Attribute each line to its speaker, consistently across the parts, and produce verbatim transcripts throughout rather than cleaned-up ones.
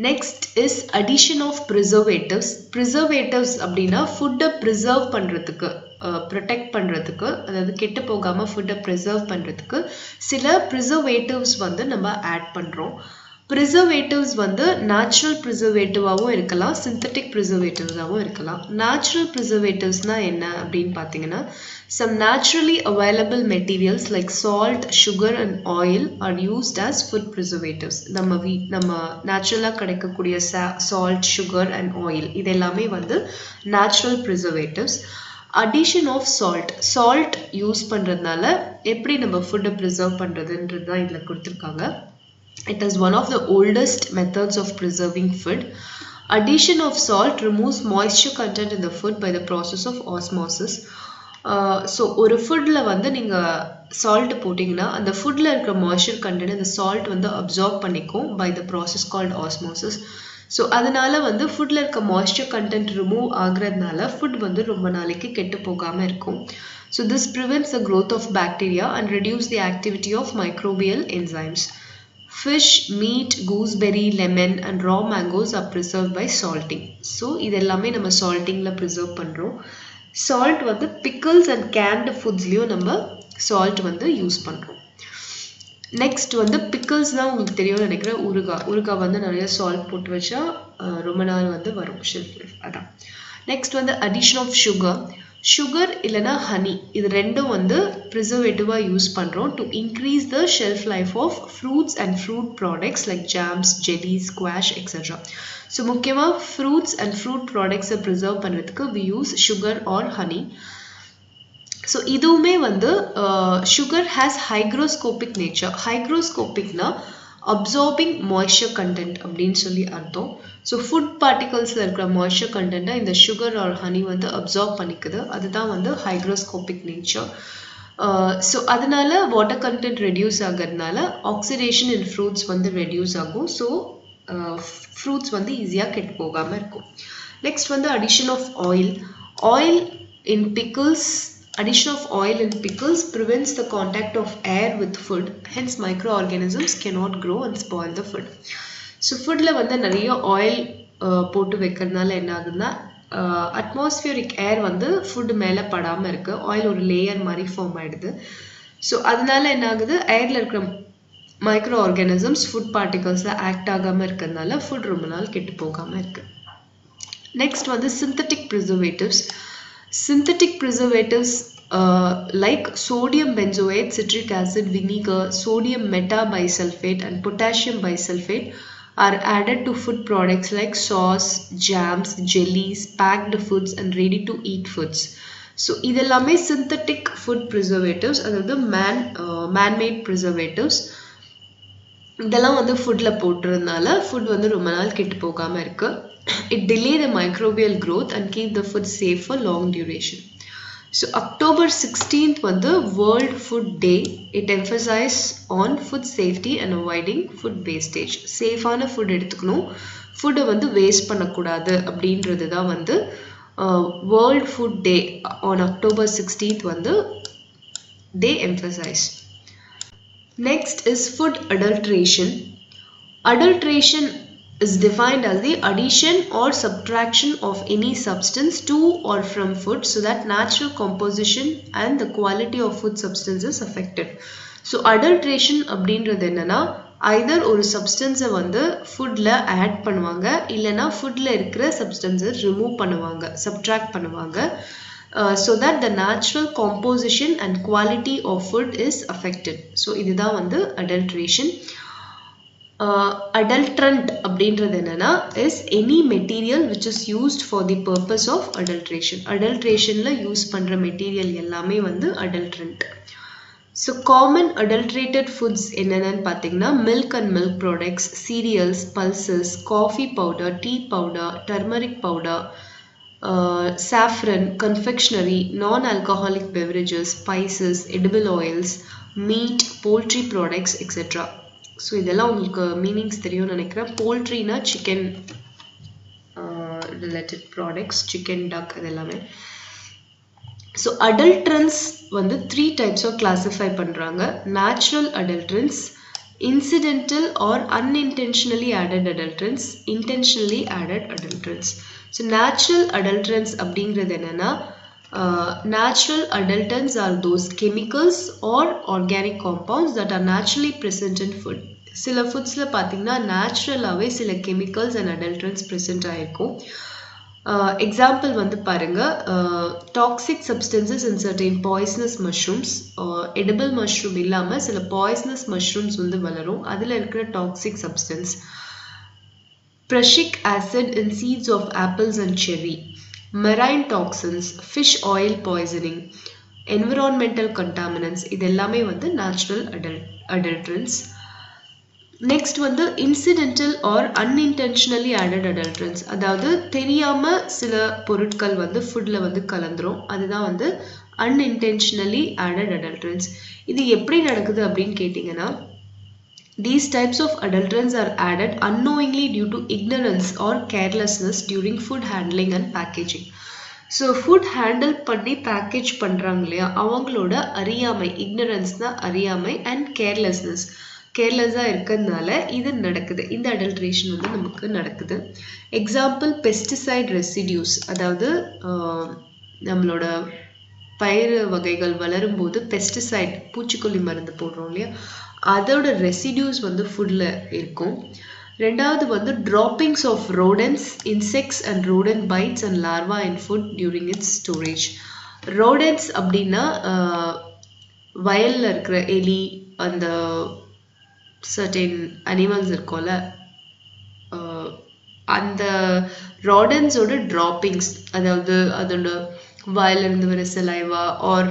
Speaker 1: Next is addition of preservatives. Preservatives அப்படினா food preserve பண்றதுக்கு protect பண்றதுக்கு அதாவது கெட்டு போகாம food preserve பண்றதுக்கு சில preservatives வந்து நம்ம add பண்றோம். Preservatives வந்து natural preservative ஆவும் இருக்கலாம், synthetic preservatives ஆவும் இருக்கலாம். Natural preservatives னா என்ன அப்படினு பாத்தீங்கன்னா some naturally available materials like salt, sugar and oil are used as food preservatives. நம்ம நம்ம naturally கிடைக்கக்கூடிய salt, sugar and oil இதெல்லாமே வந்து natural preservatives. Addition of salt. Salt use பண்றதுனால எப்படி நம்ம food preserve பண்றதுன்றது தான் இதுல கொடுத்திருக்காங்க. It is one of the oldest methods of preserving food. Addition of salt removes moisture content in the food by the process of osmosis. Uh, so ஒரு foodல வந்து நீங்க salt போட்டீங்கன்னா அந்த foodல இருக்கிற moisture content இந்த salt வந்து absorb பண்ணிக்கும் by the process called osmosis. So அதனால வந்து foodல இருக்க moisture content remove ஆகுறதுனால food வந்து ரொம்ப நாளைக்கு கெட்டு போகாம இருக்கும். So this prevents the growth of bacteria and reduce the activity of microbial enzymes. Fish, meat, gooseberry, lemon and raw mangoes are preserved by salting. So இதெல்லாமே நம்ம saltingல preserve பண்றோம். Salt வந்து pickles and canned foodsலயும் நம்ம salt வந்து use பண்றோம். Next வந்து pickles தான் உங்களுக்கு தெரியும் நினைக்கிறேன். ஊறுகாய் ஊறுகாய் வந்து நிறைய salt போட்டு வச்சா ரொம்ப நாள் வந்து வரும் shelf life அதான். Next வந்து addition of sugar. Sugar இல்லனா honey இது ரெண்டும் வந்து preservative யூஸ் பண்றோம் to increase the shelf life of fruits and fruit products like jams, jellies, squash, et cetera. So முக்கியமா fruits and fruit products preserve பண்றதுக்கு we use sugar or honey. So இதுவுமே வந்து uh, sugar has hygroscopic nature. Hygroscopic na absorbing moisture content அப்படினு சொல்லி அர்த்தம். So food particlesல இருக்கிற moisture content இந்த sugar or honey வந்து absorb பண்ணிக்குது. அதுதான் வந்து hygroscopic nature. Uh, so அதனால water content reduce ஆகிறதுனால oxidation in fruits வந்து reduce ஆகும். So uh, fruits வந்து ஈஸியா கெட்டு போகாம இருக்கும். Next வந்து addition of oil. Oil in pickles. Addition of oil in pickles prevents the contact of air with food. Hence microorganisms cannot grow and spoil the food. So foodல வந்து நிறைய oil போட்டு வைக்கிறதுனால என்ன ஆகுதுன்னா atmospheric air வந்து food மேல படாம இருக்கு. oil ஒரு layer மாதிரி form ஆயிடுது. So அதனால என்ன ஆகுது airல இருக்கிற microorganisms food particlesல act ஆகாம இருக்கிறதுனால food ரொம்ப நாள் கெட்டு போகாம இருக்கு. Next வந்து synthetic preservatives. Synthetic preservatives uh, like sodium benzoate, citric acid, vinegar, sodium metabisulfate and potassium bisulfate are added to food products like sauce, jams, jellies, packed foods and ready to eat foods. So இதெல்லாமே synthetic food preservatives அதாவது man uh, man made preservatives. இதெல்லாம் வந்து foodல போட்றதுனால food வந்து ரொம்ப நாள் கெட்டு போகாம இருக்கு. It delay the microbial growth and keep the food safe for long duration. So October sixteenth வந்து World Food Day. It emphasizes on food safety and avoiding food wastage. Safe ஆன food எடுத்துக்கணும். food வந்து waste பண்ணக்கூடாது அப்படின்றது தான் வந்து uh, World Food Day on October sixteenth வந்து they emphasize. Next is food adulteration. Adulteration is defined as the addition or subtraction of any substance to or from food so that natural composition and the quality of food substance is affected. So adulteration அப்படின்றது என்னன்னா either ஒரு substance வந்து foodல add பண்ணுவாங்க இல்லனா foodல இருக்கிற substance remove பண்ணுவாங்க subtract பண்ணுவாங்க uh, so that the natural composition and quality of food is affected. So இதுதான் வந்து adulteration. Uh, adulterant அப்படின்றது என்னன்னா is any material which is used for the purpose of adulteration. adulterationல யூஸ் பண்ற material எல்லாமே வந்து adulterant. So common adulterated foods என்னென்னு பார்த்தீங்கன்னா milk and milk products, cereals, pulses, coffee powder, tea powder, turmeric powder, uh, saffron, confectionery, non-alcoholic beverages, spices, edible oils, meat, poultry products, et cetera. So இதெல்லாம் உங்களுக்கு meanings தெரியும்னு நினைக்கிறேன். போல்ட்ரினா chicken related products, chicken, duck இதெல்லாமே. So adulterants வந்து three types of classify பண்ணுறாங்க. Natural adulterants, incidental or unintentionally added adulterants, intentionally added adulterants. So natural adulterants அப்படிங்கிறது என்னன்னா uh, natural adulterants are those chemicals or organic compounds that are naturally present in food. சில ஃபுட்ஸ்ல பார்த்தீங்கன்னா நேச்சுரலாகவே சில chemicals and adulterants present ஆயிருக்கும். Example வந்து பாருங்க, toxic substances in certain poisonous mushrooms. Edible mushroom இல்லாமல் சில பாய்சனஸ் மஷ்ரூம்ஸ் வந்து வளரும், அதில் இருக்கிற toxic substance. Prussic acid in seeds of apples and cherry, marine toxins, fish oil poisoning, environmental contaminants, இது எல்லாமே வந்து நேச்சுரல் அடல் adulterants. நெக்ஸ்ட் வந்து incidental or unintentionally added adulterants. அதாவது தெரியாமல் சில பொருட்கள் வந்து ஃபுட்டில் வந்து கலந்துரும், அதுதான் வந்து அன்இன்டென்ஷனலி ஆடட் adulterants. இது எப்படி நடக்குது அப்படின்னு கேட்டிங்கன்னா, these types of adulterants are added unknowingly due to ignorance or carelessness during food handling and packaging. So food handle பண்ணி பேக்கேஜ் பண்ணுறாங்க இல்லையா, அவங்களோட அறியாமை, இக்னரன்ஸ்னால் அறியாமை, அண்ட் கேர்லெஸ்னஸ், கேர்லெஸ்ஸாக இருக்கிறதுனால இது நடக்குது, இந்த அடல்ட்ரேஷன் வந்து நமக்கு நடக்குது. எக்ஸாம்பிள் பெஸ்டிசைட் ரெசிடியூஸ், அதாவது நம்மளோட பயிர் வகைகள் வளரும்போது பெஸ்டிசைட் பூச்சிக்கொல்லி மருந்து போடுறோம் இல்லையா, அதோட ரெசிடியூஸ் வந்து ஃபுட்டில் இருக்கும். ரெண்டாவது வந்து droppings of rodents, insects and rodent bites and larva in food during its storage. Rodents அப்படின்னா வயலில் இருக்கிற எலி, அந்த சர்டைன் அனிமல்ஸ் இருக்கும்ல, அந்த ராடன்ஸோட ட்ராப்பிங்ஸ், அதாவது அதோட வாயிலிருந்து வர சலைவா ஆர்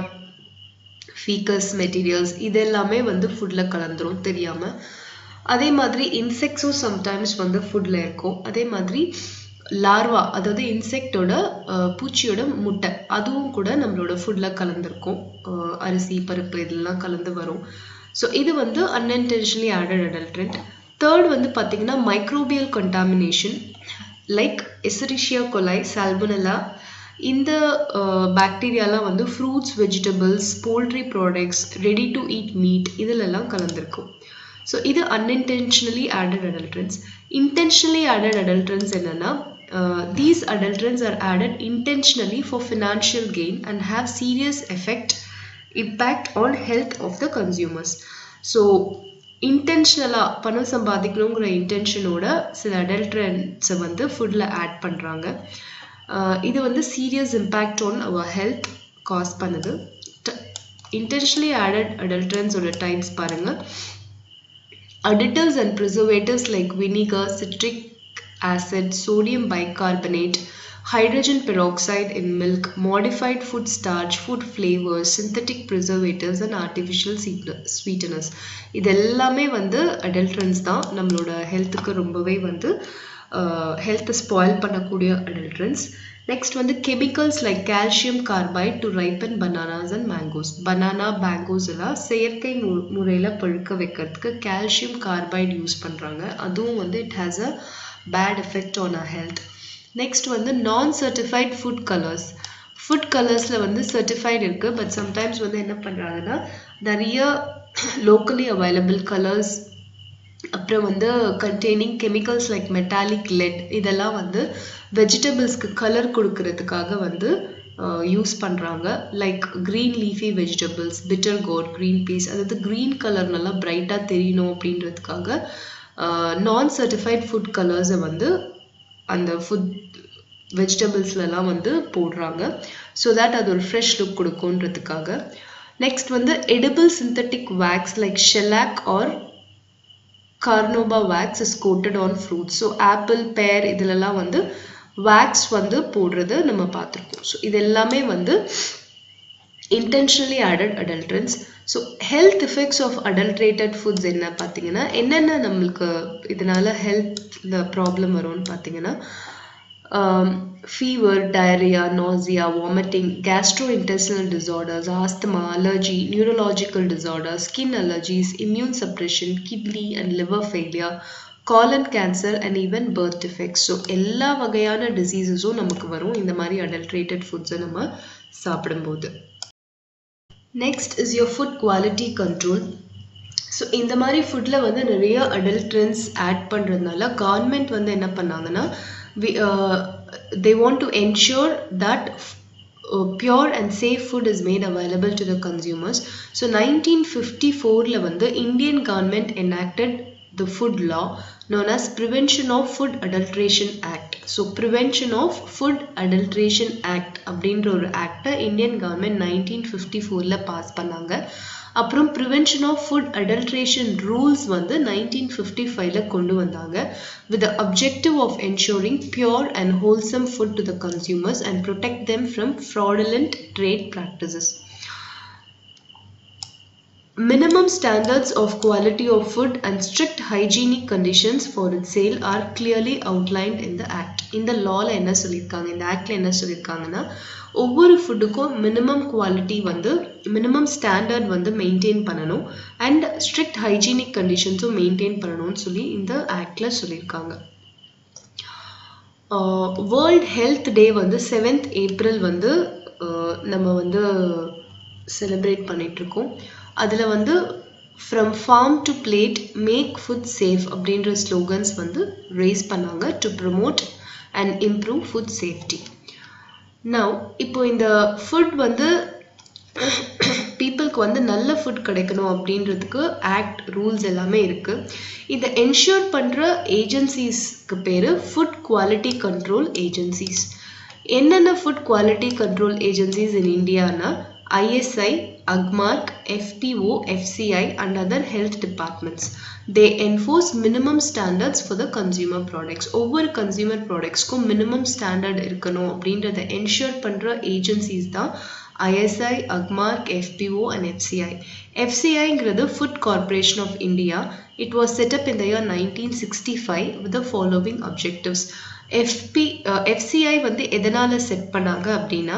Speaker 1: ஃபீக்கஸ் மெட்டீரியல்ஸ், இதெல்லாமே வந்து ஃபுட்டில் கலந்துரும் தெரியாமல். அதே மாதிரி இன்செக்ட்ஸும் சம்டைம்ஸ் வந்து ஃபுட்டில் இருக்கும். அதே மாதிரி லார்வா, அதாவது இன்செக்டோட பூச்சியோட முட்டை, அதுவும் கூட நம்மளோட ஃபுட்டில் கலந்துருக்கும். அரிசி பருப்பு இதெல்லாம் கலந்து வரும். ஸோ இது வந்து அன்இன்டென்ஷனலி ஆடட் adulterant. தேர்ட் வந்து பார்த்தீங்கன்னா மைக்ரோபியல் கண்டாமினேஷன், லைக் எசரிஷியா கொலை, சால்மோனெல்லா. இந்த பாக்டீரியாலாம் வந்து fruits, vegetables, poultry products, ready to eat meat இதிலெல்லாம் கலந்துருக்கும். ஸோ இது unintentionally added adulterants. Intentionally added adulterants என்னன்னா, these adulterants are added intentionally for financial gain and have serious effect impact on health of the consumers. So இன்டென்ஷனலாக பணம் சம்பாதிக்கணுங்கிற இன்டென்ஷனோட சில adulterants வந்து ஃபுட்டில் ஆட் பண்ணுறாங்க. இது வந்து serious impact on our health cause பண்ணுது. இன்டென்ஷனலி ஆடட் adulterantsோட டைப்ஸ் பாருங்கள். Additives and preservatives like vinegar, citric acid, sodium bicarbonate, hydrogen peroxide in milk, modified food starch, food flavors, synthetic preservatives and artificial sweeteners. இதெல்லாமே வந்து adulterants தான், நம்மளோட ஹெல்த்துக்கு ரொம்பவே வந்து ஹெல்த்தை ஸ்பாயில் பண்ணக்கூடிய adulterants. நெக்ஸ்ட் வந்து chemicals like calcium carbide to ripen bananas and mangoes. Banana, mangoes எல்லாம் செயற்கை மு முறையில் பழுக்க வைக்கிறதுக்கு கால்சியம் கார்பைட் யூஸ் பண்ணுறாங்க. அதுவும் வந்து it has a bad effect on our health. Next வந்து non certified food colours. Food கலர்ஸில் வந்து சர்டிஃபைட் இருக்குது, பட் சம்டைம்ஸ் வந்து என்ன பண்ணுறாங்கன்னா நிறைய லோக்கலி அவைலபிள் கலர்ஸ், அப்புறம் வந்து containing chemicals like metallic lead, இதெல்லாம் வந்து வெஜிடபிள்ஸ்க்கு கலர் கொடுக்கறதுக்காக வந்து யூஸ் பண்ணுறாங்க. Like green leafy vegetables, bitter gourd, green peas, அதாவது க்ரீன் கலர் நல்லா பிரைட்டாக தெரியணும் அப்படின்றதுக்காக நான் சர்டிஃபைட் ஃபுட் கலர்ஸை வந்து அந்த ஃபுட் வெஜிடபிள்ஸ்லாம் வந்து போடுறாங்க. ஸோ தட் அது ஒரு ஃப்ரெஷ் லுக் கொடுக்குன்றதுக்காக. நெக்ஸ்ட் வந்து edible synthetic wax like shellac or carnauba wax is coated on fruits. So apple, pear இதிலெல்லாம் வந்து wax வந்து போடுறது நம்ம பார்த்துருக்கோம். ஸோ இது எல்லாமே வந்து intentionally added adulterants. So health effects of adulterated foods என்ன பார்த்தீங்கன்னா, என்னென்ன நம்மளுக்கு இதனால ஹெல்த்தில் ப்ராப்ளம் வரும்னு பார்த்தீங்கன்னா, fever, diarrhea, nausea, vomiting, gastrointestinal disorders, asthma, allergy, neurological disorders, skin allergies, immune suppression, kidney and liver failure, colon cancer and even birth defects. So எல்லா வகையான டிசீசஸும் நமக்கு வரும் இந்த மாதிரி adulterated foods நம்ம சாப்பிடும்போது. Next is your food quality control. So இந்த மாதிரி ஃபுட்டில் வந்து நிறைய அடல்ட்ரன்ஸ் ஆட் பண்ணுறதுனால கவர்மெண்ட் வந்து என்ன பண்ணாங்கன்னா they want to ensure that uh, pure and safe food is made available to the consumers. So nineteen fifty-four la வந்து Indian government enacted the food law known as Prevention of Food Adulteration Act. So Prevention of Food Adulteration Act அப்படின்ற ஒரு ஆக்டை Indian government nineteen fifty ஃபோரில் pass பண்ணாங்க. அப்புறம் Prevention of Food Adulteration Rules வந்து nineteen fifty ஃபைவ்ல கொண்டு வந்தாங்க with the objective of ensuring pure and wholesome food to the consumers and protect them from fraudulent trade practices. Minimum standards of quality of food and strict hygienic conditions for its sale are clearly outlined in the act. இந்த lawல என்ன சொல்லிருக்காங்க, இந்த ஆக்ட்ல என்ன சொல்லிருக்காங்கன்னா ஒவ்வொரு ஃபுட்டுக்கும் minimum quality வந்து minimum standard வந்து மெயின்டைன் பண்ணணும் அண்ட் ஸ்ட்ரிக்ட் ஹைஜீனிக் கண்டிஷன்ஸும் மெயின்டைன் பண்ணணும்னு சொல்லி இந்த ஆக்ட்ல சொல்லியிருக்காங்க. வேர்ல்ட் ஹெல்த் டே வந்து செவன்த் ஏப்ரல் வந்து நம்ம வந்து செலிப்ரேட் பண்ணிட்டு இருக்கோம். அதில் வந்து from farm to plate make food safe அப்படின்ற ஸ்லோகன்ஸ் வந்து ரேஸ் பண்ணாங்க to promote and improve food safety. Now இப்போ இந்த ஃபுட் வந்து பீப்புளுக்கு வந்து நல்ல ஃபுட் கிடைக்கணும் அப்படின்றதுக்கு ஆக்ட் ரூல்ஸ் எல்லாமே இருக்குது. இதை என்ஷூர் பண்ணுற ஏஜென்சிஸ்க்கு பேர் ஃபுட் குவாலிட்டி கண்ட்ரோல் ஏஜென்சிஸ். என்னென்ன food quality control agencies in இந்தியானா I S I, AGMARK, F P O, F C I and other health departments. They enforce minimum standards for the consumer products. ஒவ்வொரு consumer productsக்கும் minimum standard இருக்கணும் அப்படின்றத ensure பண்ற agencies தான் I S I, AGMARK, F P O and F C I. F C I ங்கிறது Food Corporation of India. It was set up in the year nineteen sixty-five with the following objectives. F P, uh, F C I வந்து எதனால set பண்ணாங்க அப்படின்னா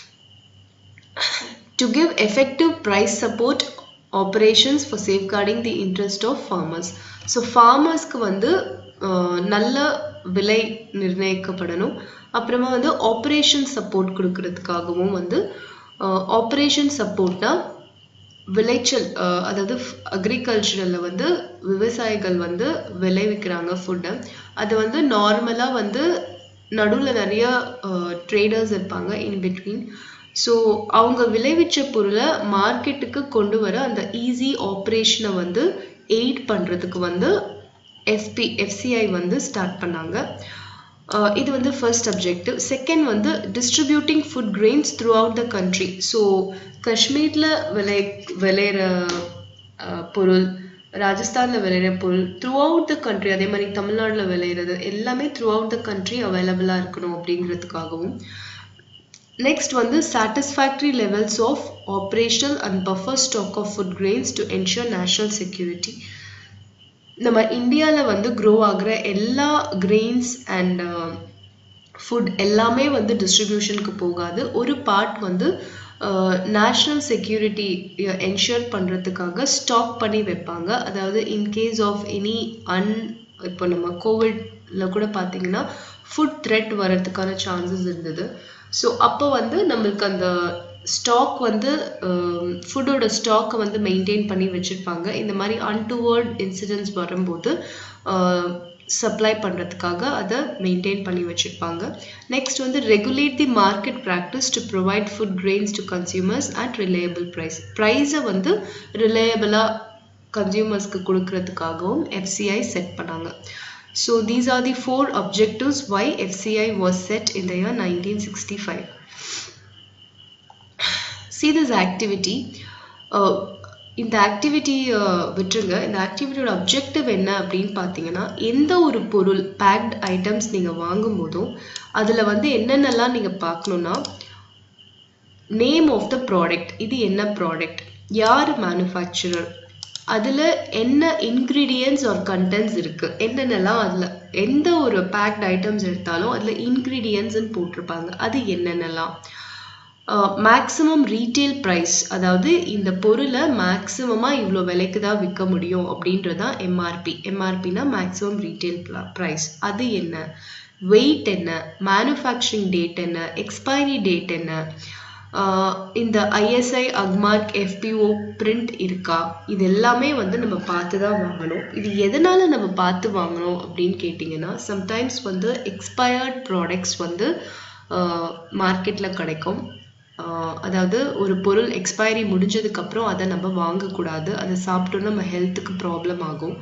Speaker 1: to give effective price support operations for safeguarding the interest of farmers. So farmers க்கு வந்து நல்ல விலை நிர்ணயிக்கப்படணும். அப்புறமா வந்து ஆப்ரேஷன் சப்போர்ட் கொடுக்கறதுக்காகவும் வந்து ஆப்ரேஷன் சப்போர்ட்னா விளைச்சல் அதாவது அக்ரிகல்ச்சரில் வந்து விவசாயிகள் வந்து விளைவிக்கிறாங்க ஃபுட்டை, அது வந்து நார்மலாக வந்து நடுவில் நிறைய ட்ரேடர்ஸ் இருப்பாங்க இன் பிட்வீன். ஸோ அவங்க விளைவிச்ச பொருளை மார்க்கெட்டுக்கு கொண்டு வர அந்த ஈஸி ஆப்ரேஷனை வந்து எய்ட் பண்ணுறதுக்கு வந்து எஃப்பி எஃப்சிஐ வந்து ஸ்டார்ட் பண்ணாங்க. இது வந்து ஃபர்ஸ்ட் அப்ஜெக்டிவ். செகண்ட் வந்து distributing food grains throughout the country. So காஷ்மீரில் விளை விளையிற பொருள், ராஜஸ்தானில் விளையிற பொருள் த்ரூ அவுட் த கண்ட்ரி, அதே மாதிரி தமிழ்நாட்டில் விளையிறது எல்லாமே த்ரூ அவுட் த கண்ட்ரி அவைலபிளாக இருக்கணும் அப்படிங்கிறதுக்காகவும். Next வந்து satisfactory levels of operational and buffer stock of food grains to ensure national security. நம்ம இந்தியாவில் வந்து க்ரோ ஆகிற எல்லா கிரெயின்ஸ் அண்ட் ஃபுட் எல்லாமே வந்து டிஸ்ட்ரிபியூஷனுக்கு போகாது. ஒரு பார்ட் வந்து நேஷ்னல் செக்யூரிட்டி என்ஷூர் பண்ணுறதுக்காக ஸ்டாக் பண்ணி வைப்பாங்க. அதாவது இன்கேஸ் ஆஃப் எனி அன் இப்போ நம்ம கோவிட்ல கூட பார்த்தீங்கன்னா ஃபுட் த்ரெட் வர்றதுக்கான சான்சஸ் இருந்தது. ஸோ அப்போ வந்து நம்மளுக்கு அந்த ஸ்டாக் வந்து ஃபுட்டோட ஸ்டாக்கை வந்து மெயின்டைன் பண்ணி வச்சுருப்பாங்க. இந்த மாதிரி அன்டுவர்ட் இன்சிடென்ட்ஸ் வரும்போது சப்ளை பண்ணுறதுக்காக அதை மெயின்டைன் பண்ணி வச்சுருப்பாங்க. நெக்ஸ்ட் வந்து regulate the market practice to provide food grains to consumers at reliable price. ப்ரைஸை வந்து ரிலையபிளாக கன்சியூமர்ஸ்க்கு கொடுக்கறதுக்காகவும் எஃப்சிஐ செட் பண்ணாங்க. So these are the four objectives why F C I was set in the year nineteen sixty-five. See this activity. Uh, இந்த activity விட்டுருங்க. இந்த ஆக்டிவிட்டியோட objective என்ன அப்படின்னு பார்த்தீங்கன்னா, எந்த ஒரு பொருள் பேக்ட் ஐட்டம்ஸ் நீங்கள் வாங்கும் போதும் அதில் வந்து என்னென்னலாம் நீங்கள் பார்க்கணுன்னா, நேம் ஆஃப் த ப்ராடக்ட், இது என்ன ப்ராடக்ட், யார் மேனுஃபேக்சரர், அதில் என்ன இன்க்ரீடியன்ட்ஸ் ஆர் கண்டென்ட்ஸ் இருக்குது, என்னென்னலாம் அதில் எந்த ஒரு பேக்ட் ஐட்டம்ஸ் எடுத்தாலும் அதில் இன்க்ரீடியன்ட்ஸ்ன்னு போட்டிருப்பாங்க, அது என்னென்னலாம். மேக்ஸிமம் ரீட்டெயில் ப்ரைஸ், அதாவது இந்த பொருளை மேக்ஸிமமாக இவ்வளோ விலைக்கு தான் விற்க முடியும் அப்படின்றதான் எம்ஆர்பி. எம்ஆர்பினா மேக்ஸிமம் ரீட்டெயில் ப்ரைஸ், அது என்ன, வெயிட் என்ன, மேனுஃபேக்சரிங் டேட் என்ன, எக்ஸ்பைரி டேட் என்ன, இந்த ஐஎஸ்ஐ அக்மார்க் எஃபிஓ பிரிண்ட் இருக்கா, இது எல்லாமே வந்து நம்ம பார்த்து தான் வாங்கணும். இது எதனால நம்ம பார்த்து வாங்கணும் அப்படின்னு கேட்டிங்கன்னா, சம்டைம்ஸ் வந்து எக்ஸ்பயர்ட் ப்ராடக்ட்ஸ் வந்து மார்க்கெட்டில் கிடைக்கும். அதாவது ஒரு பொருள் எக்ஸ்பைரி முடிஞ்சதுக்கப்புறம் அதை நம்ம வாங்கக்கூடாது, அதை சாப்பிட்டோன்னா நம்ம ஹெல்த்துக்கு ப்ராப்ளம் ஆகும்.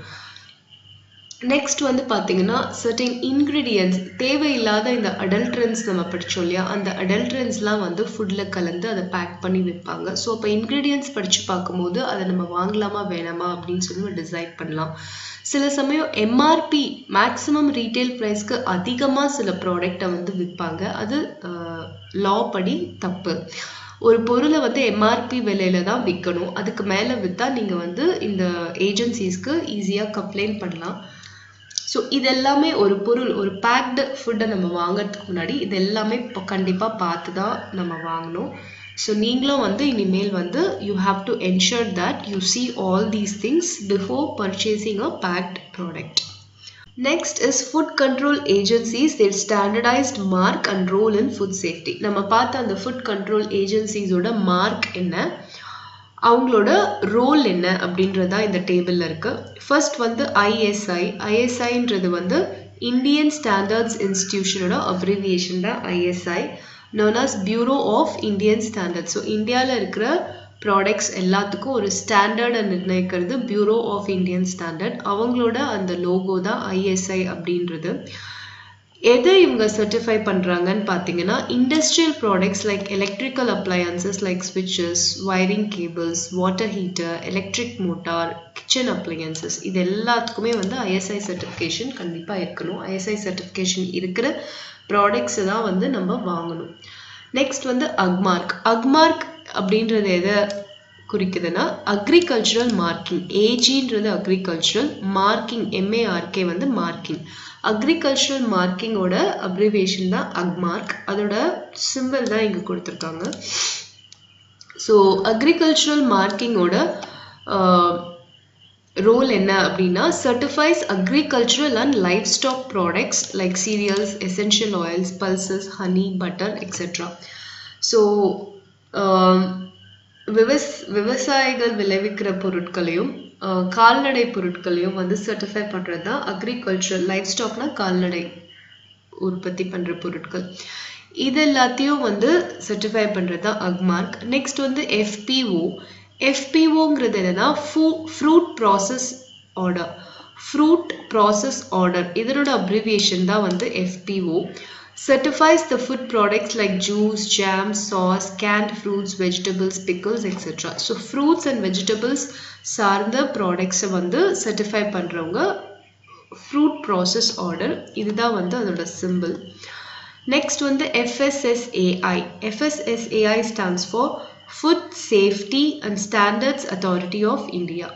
Speaker 1: நெக்ஸ்ட் வந்து பார்த்தீங்கன்னா சர்டன் இன்க்ரீடியன்ட்ஸ், தேவையில்லாத இந்த அடல்ட்ரன்ஸ் நம்ம படித்தோம் இல்லையா, அந்த அடல்ட்ரன்ஸ்லாம் வந்து ஃபுட்டில் கலந்து அதை பேக் பண்ணி விற்பாங்க. ஸோ அப்போ இன்க்ரீடியன்ட்ஸ் படித்து பார்க்கும்போது அதை நம்ம வாங்கலாமா வேணாமா அப்படின்னு சொல்லி நம்ம டிசைட் பண்ணலாம். சில சமயம் எம்ஆர்பி மேக்ஸிமம் ரீட்டைல் ப்ரைஸ்க்கு அதிகமாக சில ப்ராடக்டை வந்து விற்பாங்க. அது லா படி தப்பு. ஒரு பொருளை வந்து எம்ஆர்பி விலையில தான் விற்கணும், அதுக்கு மேலே விற்றா நீங்கள் வந்து இந்த ஏஜென்சிஸ்க்கு ஈஸியாக கம்ப்ளைண்ட் பண்ணலாம். ஸோ இதெல்லாமே ஒரு பொருள், ஒரு பேக்டு ஃபுட்டை நம்ம வாங்கிறதுக்கு முன்னாடி இது எல்லாமே இப்போ கண்டிப்பாக பார்த்து தான் நம்ம வாங்கணும். ஸோ நீங்களும் வந்து இனிமேல் வந்து you have to ensure that you see all these things before purchasing a packed product. Next is food control agencies, their standardized mark and role in food safety. நம்ம பார்த்த அந்த food control agencies ஓட mark என்ன, அவங்களோட role என்ன அப்படின்றதா இந்த டேபிளில் இருக்கு. ஃபர்ஸ்ட் வந்து ஐஎஸ்ஐ. ஐஎஸ்ஐன்றது வந்து இந்தியன் ஸ்டாண்டர்ட்ஸ் இன்ஸ்டிடியூஷனோட அப்ரிவியேஷன் தான் ISI, known as bureau of Indian standards. So இந்தியாவில் இருக்கிற ப்ராடக்ட்ஸ் எல்லாத்துக்கும் ஒரு ஸ்டாண்டர்டை நிர்ணயிக்கிறது பியூரோ ஆஃப் இந்தியன் ஸ்டாண்டர்ட். அவங்களோட அந்த லோகோ தான் ஐஎஸ்ஐ அப்படின்றது. எதை இவங்க சர்டிஃபை பண்ணுறாங்கன்னு பார்த்தீங்கன்னா, industrial products like electrical appliances like ஸ்விட்சஸ், wiring cables, water heater, electric motor, kitchen appliances, இது எல்லாத்துக்குமே வந்து ஐஎஸ்ஐ சர்டிஃபிகேஷன் கண்டிப்பாக இருக்கணும். ஐஎஸ்ஐ சர்டிஃபிகேஷன் இருக்கிற ப்ராடக்ட்ஸை தான் வந்து நம்ம வாங்கணும். நெக்ஸ்ட் வந்து அக்மார்க். அக்மார்க் அப்படின்றது எதை குறிக்குதுன்னா, அக்ரிகல்ச்சரல் மார்க்கிங். ஏஜின்றது அக்ரிகல்ச்சரல், மார்க்கிங் எம்ஏஆர்கே வந்து மார்க்கிங். அக்ரிகல்ச்சரல் மார்க்கிங்கோட அப்ரிவேஷன் தான் அக்மார்க், அதோட சிம்பிள் தான் இங்கே கொடுத்துருக்காங்க. ஸோ அக்ரிகல்ச்சரல் மார்க்கிங்கோட ரோல் என்ன அப்படின்னா, certifies agricultural and livestock products like cereals, essential oils, pulses, honey, butter, et cetera. So விவஸ் விவசாயிகள் விளைவிக்கிற பொருட்களையும் கால்நடை பொருட்களையும் வந்து சர்டிஃபை பண்ணுறது தான் அக்ரிகல்ச்சரல். லைஃப் ஸ்டாக்னா கால்நடை உற்பத்தி பண்ணுற பொருட்கள், இது எல்லாத்தையும் வந்து சர்டிஃபை பண்ணுறது தான் அக்மார்க். நெக்ஸ்ட் வந்து எஃபிஓ. எஃபிஓங்கிறது என்னன்னா fruit process order. Fruit process order இதனோட அப்ரிவியேஷன் தான் வந்து எஃபிஓ. certifies the food products like juice, jam, sauce, canned fruits, vegetables, pickles, et cetera. So fruits and vegetables சார்ந்த ப்ராடக்ட்ஸை வந்து சர்டிஃபை பண்ணுறவங்க ஃப்ரூட் ப்ராசஸ் ஆர்டர், இதுதான் வந்து அதோட சிம்பிள். நெக்ஸ்ட் வந்து FSSAI. FSSAI stands for Food Safety and Standards Authority of India.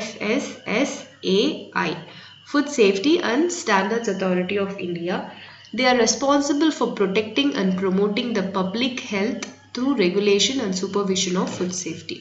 Speaker 1: FSSAI Food Safety and Standards Authority of India. They are responsible for protecting and promoting the public health through regulation and supervision of food safety.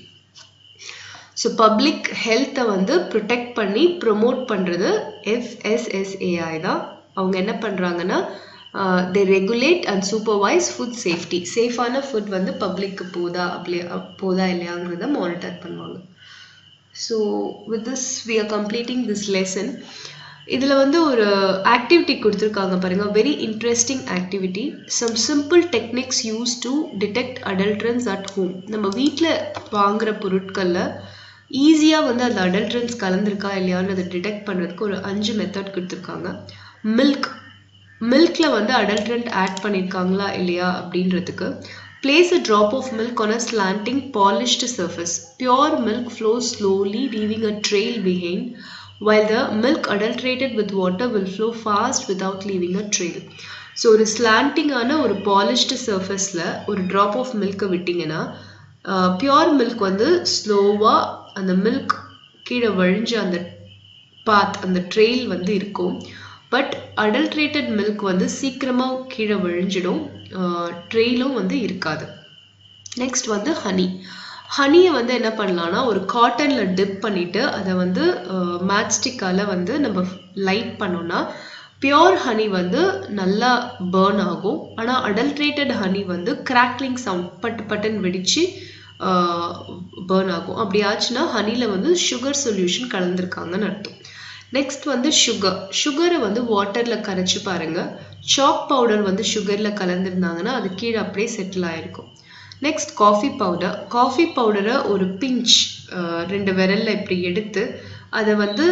Speaker 1: So public health வந்து protect பண்ணி promote பண்றது FSSAI தான். அவங்க என்ன பண்றாங்கன்னா, they regulate and supervise food safety. சேஃபான food வந்து பப்ளிக்கு போதா அப்படி போதா இல்லையாங்கிறத மானிட்டர் பண்ணுவாங்க. So with this we are completing this lesson. இதில் வந்து ஒரு ஆக்டிவிட்டி கொடுத்துருக்காங்க பாருங்க, very interesting activity. Some simple techniques use to detect adulterants at home. நம்ம வீட்டில் வாங்குகிற பொருட்களில் ஈஸியாக வந்து அந்த அடல்ட்ரன்ஸ் கலந்துருக்கா இல்லையான்னு அதை டிடெக்ட் பண்ணுறதுக்கு ஒரு அஞ்சு மெத்தட் கொடுத்துருக்காங்க. மில்க் மில்கில் வந்து அடல்ட்ரன்ட் ஆட் பண்ணியிருக்காங்களா இல்லையா அப்படின்றதுக்கு. Place a drop of milk on a slanting polished surface. Pure milk flows slowly, leaving a trail behind, while the milk adulterated with water will flow fast without leaving a trail. So ஒரு ஸ்லாண்டிங்கான ஒரு polished சர்ஃபேஸில் ஒரு drop of மில்கை விட்டிங்கன்னா pure milk வந்து ஸ்லோவாக அந்த milk கீழே வழிஞ்ச அந்த பாத் அந்த ட்ரெயில் வந்து இருக்கும். பட் அடல்ட்ரேட்டட் மில்க் வந்து சீக்கிரமாக கீழே வழிஞ்சிடும், ட்ரெயிலும் வந்து இருக்காது. நெக்ஸ்ட் வந்து ஹனி. ஹனியை வந்து என்ன பண்ணலான்னா, ஒரு காட்டனில் டிப் பண்ணிவிட்டு அதை வந்து மேட்ச்ஸ்டிக்கால் வந்து நம்ம லைட் பண்ணோன்னா பியோர் ஹனி வந்து நல்லா பேர்ன் ஆகும். ஆனால் அடல்ட்ரேட்டட் ஹனி வந்து கிராக்லிங் சவுண்ட் பட்டு பட்டுன்னு வெடிச்சு பேர்ன் ஆகும். அப்படி ஆச்சுன்னா ஹனியில் வந்து சுகர் சொல்யூஷன் கலந்துருக்காங்கன்னு அர்த்தம். நெக்ஸ்ட் வந்து சுகர். சுகரை வந்து வாட்டரில் கரைச்சி பாருங்கள். சாக் பவுடர் வந்து சுகரில் கலந்துருந்தாங்கன்னா அது கீழே அப்படியே செட்டில் ஆகிருக்கும். Next coffee powder. காஃபி பவுடரை ஒரு பிஞ்ச் ரெண்டு விரலில் இப்படி எடுத்து அதை வந்து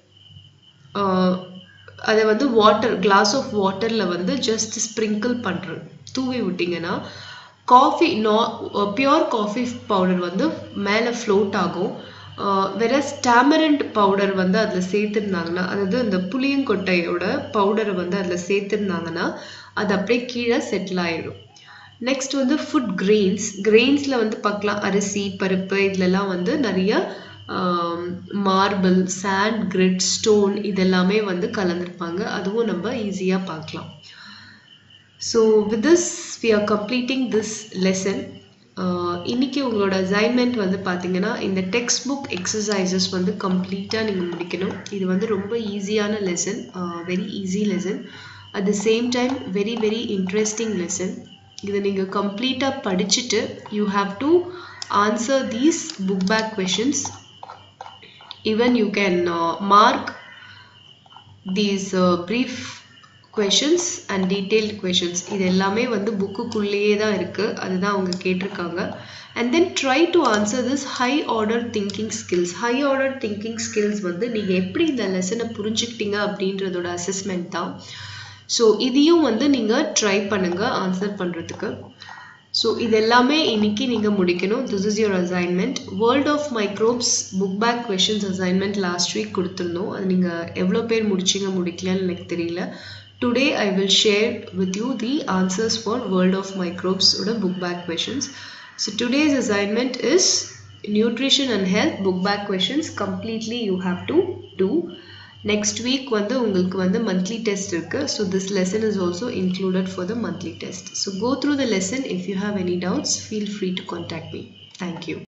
Speaker 1: அதை வந்து வாட்டர் கிளாஸ் ஆஃப் வாட்டரில் வந்து ஜஸ்ட் ஸ்ப்ரிங்கிள் பண்ணுறது தூவி விட்டிங்கன்னா காஃபி நா பியோர் காஃபி பவுடர் வந்து மேலே ஃப்ளோட் ஆகும். வேற டேமரண்ட் பவுடர் வந்து அதில் சேர்த்துருந்தாங்கன்னா, அதாவது இந்த புளியங்கொட்டையோட பவுடரை வந்து அதில் சேர்த்துருந்தாங்கன்னா அது அப்படியே கீழே செட்டில் ஆகிடும். நெக்ஸ்ட் வந்து ஃபுட் கிரெயின்ஸ். கிரெயின்ஸில் வந்து பார்க்கலாம் அரிசி பருப்பு இதிலெல்லாம் வந்து நிறைய மார்பிள் சாண்ட் கிரிட் ஸ்டோன் இதெல்லாமே வந்து கலந்துருப்பாங்க. அதுவும் நம்ம ஈஸியாக பார்க்கலாம். So with this we are completing this lesson. இன்றைக்கி உங்களோட அசைன்மெண்ட் வந்து பார்த்தீங்கன்னா இந்த டெக்ஸ்ட் புக் எக்ஸசைசஸ் வந்து கம்ப்ளீட்டாக நீங்கள் முடிக்கணும். இது வந்து ரொம்ப ஈஸியான lesson, very easy lesson, at the same time very very interesting lesson. இதை நீங்கள் கம்ப்ளீட்டாக படிச்சுட்டு you have to answer these book back questions. Even you can uh, mark these uh, brief questions and detailed questions. இது எல்லாமே வந்து புக்குக்குள்ளேயே தான் இருக்குது, அதுதான் அவங்க கேட்டிருக்காங்க. And then try to answer this high order thinking skills. High order thinking skills வந்து நீங்கள் எப்படி இந்த லெசனை புரிஞ்சுக்கிட்டீங்க அப்படின்றதோட அசஸ்மெண்ட் தான். ஸோ இதையும் வந்து நீங்கள் ட்ரை பண்ணுங்கள் ஆன்சர் பண்ணுறதுக்கு. ஸோ இது எல்லாமே இன்னைக்கு நீங்கள் முடிக்கணும். This is your assignment. World of microbes book back questions assignment last week கொடுத்துருந்தோம். அது நீங்கள் எவ்வளோ பேர் முடிச்சிங்க முடிக்கலன்னு எனக்கு தெரியல. Today I will share with you the answers for world of மைக்ரோப்ஸோட book back questions. So today's assignment is nutrition and health book back questions completely you have to do. Next week வந்து உங்களுக்கு வந்து monthly test இருக்கு. So this lesson is also included for the monthly test. So go through the lesson. If you have any doubts, feel free to contact me. Thank you.